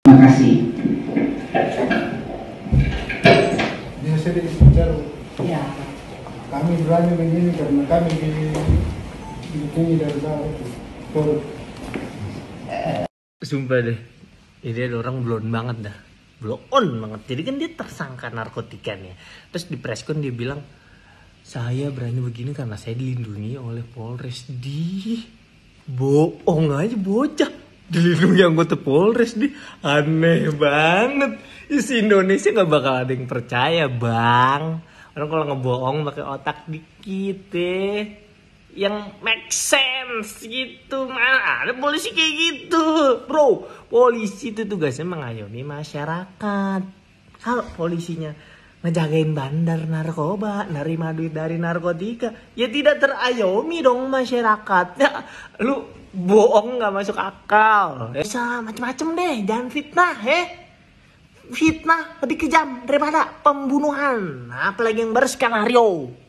Terima kasih. Biasa disekitar Ya. kami berani begini karena kami dibikin dari bawah. Sumpah deh, ini ada orang blon banget dah, blon banget. Jadi kan dia tersangka narkotika nih. Terus di preskon dia bilang, saya berani begini karena saya dilindungi oleh Polres. Di bohong aja bocah, dilindungi anggota Polres. Di aneh banget. Isi Indonesia nggak bakal ada yang percaya bang. Orang kalau ngebohong pakai otak dikit yang make sense gitu. Mana ada polisi kayak gitu bro. Polisi itu tugasnya mengayomi masyarakat. Kalau polisinya ngejagain bandar narkoba, nerima duit dari narkotika, ya tidak terayomi dong masyarakat. Ya, lu bohong nggak masuk akal. Bisa macem-macem deh, jangan fitnah fitnah lebih kejam daripada pembunuhan, apalagi yang berskenario.